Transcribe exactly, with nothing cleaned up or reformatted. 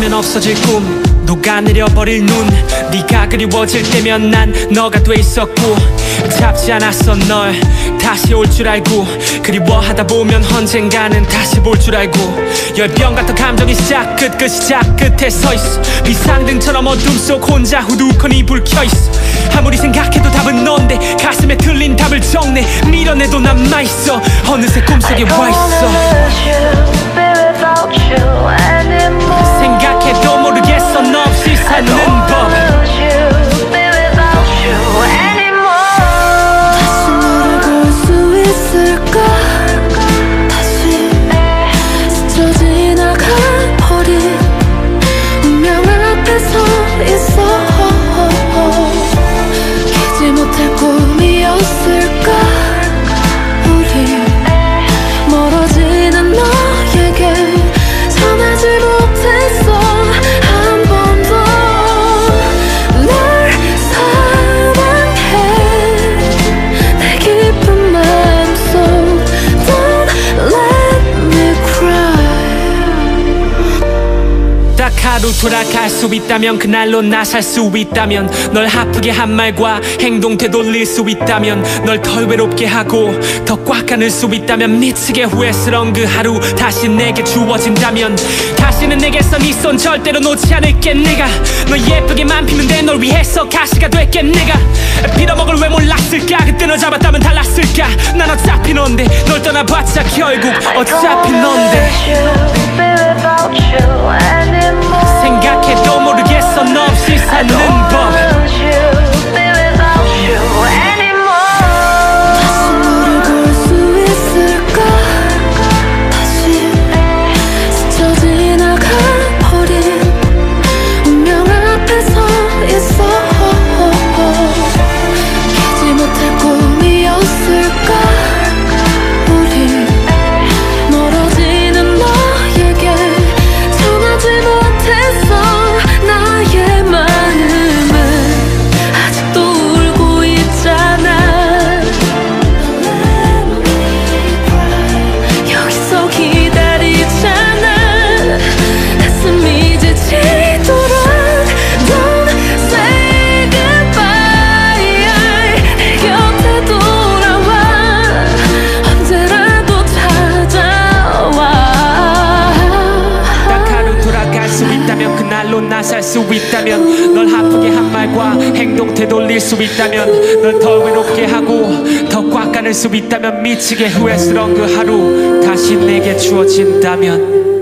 하면 없어질 꿈, 녹아내려버릴 눈. 네가 그리워질 때면 난 너가 돼 있었고, 잡지 않았어 널 다시 올 줄 알고. 그리워하다 보면 언젠가는 다시 볼 줄 알고. 열병 같은 감정이 시작 끝 그 시작 끝에 서있어. 비상등처럼 어둠 속 혼자 후두커니 불 켜있어. 아무리 생각해도 답은 넌데 가슴에 틀린 답을 적내. 밀어내도 남아있어. 어느새 꿈속에 와있어. 생각해도 모르겠어 너 없이 사는 법. 다시 너를 볼 수 있을까? 다시 스쳐 지나가버린 운명 앞에 서 있어. 깨지 못할 꿈이었을까? 우리 멀어지는 너에게 전하지 못했어. 한 번도 널 사랑해. 내 깊은 마음속 Don't let me cry. 딱 하루 돌아갈 수 있다면, 그날로 나 살 수 있다면, 널 아프게 한 말과 행동 되돌릴 수 있다면, 널 덜 외롭게 하고 더 꽉 안을 수 있다면, 미치게 후회스러운 그 하루 다시 내게 주어진다면, 다시는 내게서 네 손 절대로 놓지 않을게. 내가 너 예쁘게만 피면 돼. 널 위해서 가시가 될게. 내가 빌어먹을 왜 몰랐을까? 그때 너 잡았다면 달랐을까? 난 어차피 넌데, 널 떠나봤자 결국 어차피 넌데. 생각해도 모르겠어 너 없이 사는 법. 다시 너를 볼 수 있을까? 다시 스쳐 지나가버린 운명 앞에 서 있어. 깨지 못할 꿈이었을까? 우리 멀어지는 너에게 전하지 못했어. 나의 마음은 아직도 울고 있잖아. 여기서 기다리잖아. 가슴이 지치도록 Don't say goodbye. 내 곁에 돌아와. 언제라도 찾아와. 딱 하루 돌아갈 수 있다면, 그날로 나 살 수 있다면, 널 아프게 한 말과 행동 되돌릴 수 있다면, 널 더 외롭게 하고 더 꽉 안을 수 있다면, 미치게 후회스러운 그 하루 다시 내게 주어진다면.